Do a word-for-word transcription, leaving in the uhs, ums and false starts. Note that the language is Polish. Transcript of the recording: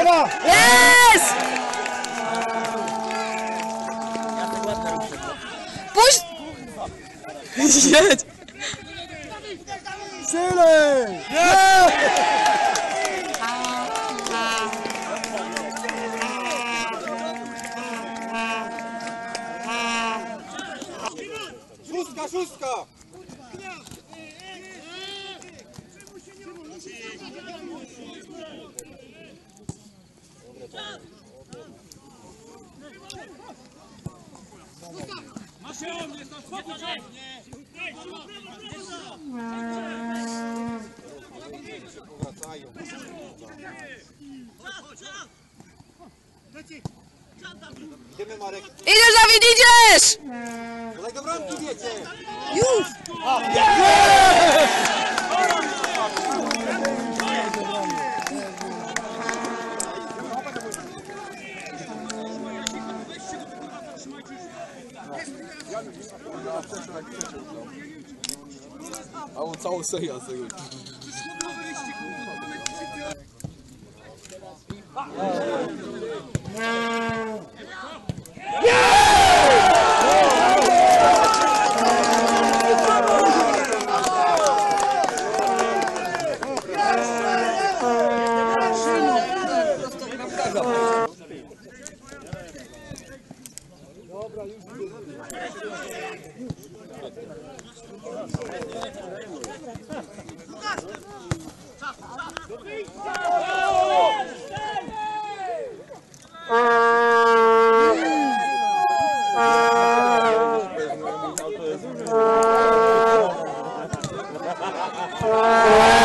Jest! Puść! Jedź! Silej! Szóstka, szóstka! Idziemy, Marek. Idziesz, Dawid, idziesz! Podaj do bramki, wiecie! Już! A on całą serię z tego. Dobra, już Eee!